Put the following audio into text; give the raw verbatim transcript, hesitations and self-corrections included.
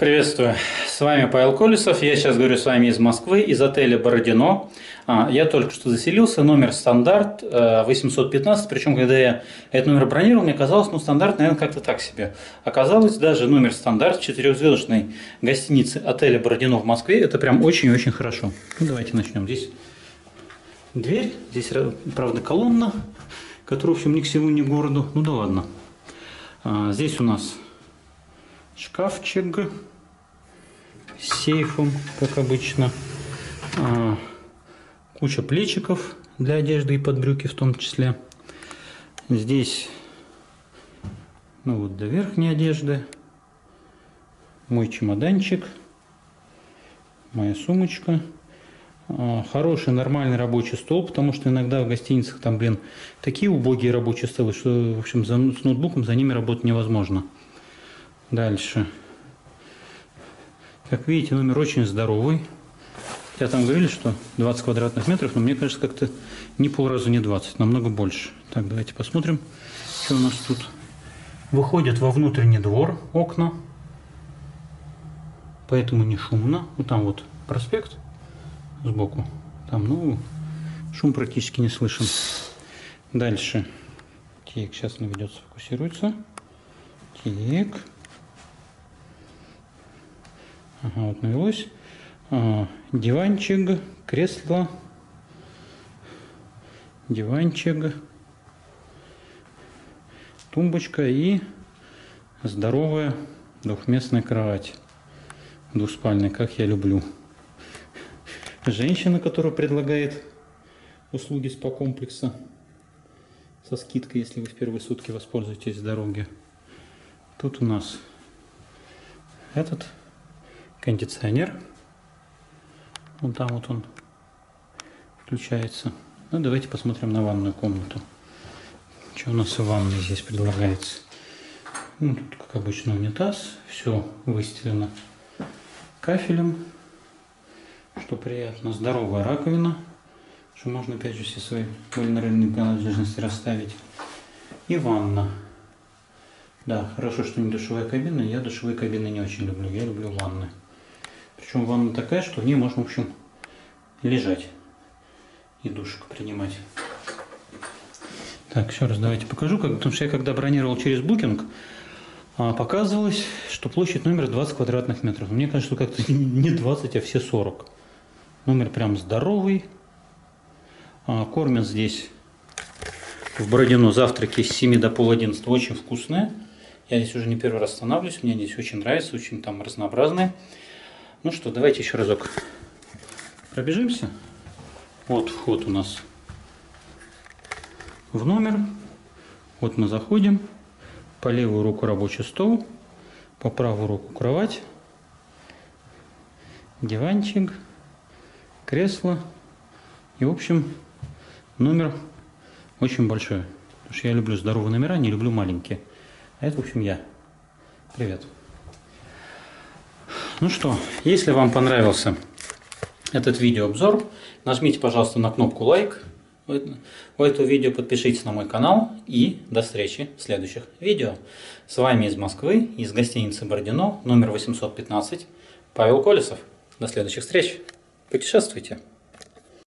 Приветствую, с вами Павел Колесов, я сейчас говорю с вами из Москвы, из отеля Бородино. Я только что заселился, номер стандарт восемьсот пятнадцать, причем когда я этот номер бронировал, мне казалось, ну стандарт, наверное, как-то так себе. Оказалось, даже номер стандарт четырехзвездочной гостиницы отеля Бородино в Москве, это прям очень-очень хорошо. Ну, давайте начнем. Здесь дверь, здесь, правда, колонна, которая, в общем, ни к селу, ни к городу, ну да ладно. Здесь у нас шкафчик с сейфом, как обычно. А, куча плечиков для одежды и под брюки в том числе. Здесь, ну вот, до верхней одежды. Мой чемоданчик. Моя сумочка. А, хороший, нормальный рабочий стол, потому что иногда в гостиницах там, блин, такие убогие рабочие столы, что, в общем, за, с ноутбуком за ними работать невозможно. Дальше. Как видите, номер очень здоровый. Я там говорили, что двадцать квадратных метров, но мне кажется, как-то ни полразу не двадцать, намного больше. Так, давайте посмотрим, что у нас тут. Выходят во внутренний двор окна, поэтому не шумно. Вот там вот проспект сбоку. Там, ну, шум практически не слышен. Дальше. Так, сейчас наведется, фокусируется. Так. Ага, вот навелось. А, диванчик, кресло, диванчик, тумбочка и здоровая двухместная кровать. Двуспальная, как я люблю. Женщина, которая предлагает услуги спа-комплекса со скидкой, если вы в первые сутки воспользуетесь дороги. Тут у нас этот кондиционер. Вон там вот он включается. Ну, давайте посмотрим на ванную комнату. Что у нас в ванной здесь предлагается? Ну, тут, как обычно, унитаз. Все выстелено кафелем, что приятно. Здоровая раковина, что можно, опять же, все свои кулинарные принадлежности расставить. И ванна. Да, хорошо, что не душевая кабина. Я душевые кабины не очень люблю. Я люблю ванны. Причем ванна такая, что в ней можно, в общем, лежать и душик принимать. Так, еще раз давайте покажу, как, потому что я когда бронировал через Booking, показывалось, что площадь номера двадцать квадратных метров. Мне кажется, что как-то не двадцать, а все сорок. Номер прям здоровый. Кормят здесь в Бородино завтраки с семи до пол одиннадцатого. Очень вкусные. Я здесь уже не первый раз останавливаюсь. Мне здесь очень нравится, очень там разнообразные. Ну что, давайте еще разок пробежимся. Вот вход у нас в номер. Вот мы заходим. По левую руку рабочий стол. По правую руку кровать. Диванчик. Кресло. И, в общем, номер очень большой. Потому что я люблю здоровые номера, не люблю маленькие. А это, в общем, я. Привет. Ну что, если вам понравился этот видеообзор, нажмите, пожалуйста, на кнопку лайк у этого видео, подпишитесь на мой канал и до встречи в следующих видео. С вами из Москвы, из гостиницы Бородино, номер восемьсот пятнадцать, Павел Колесов. До следующих встреч. Путешествуйте.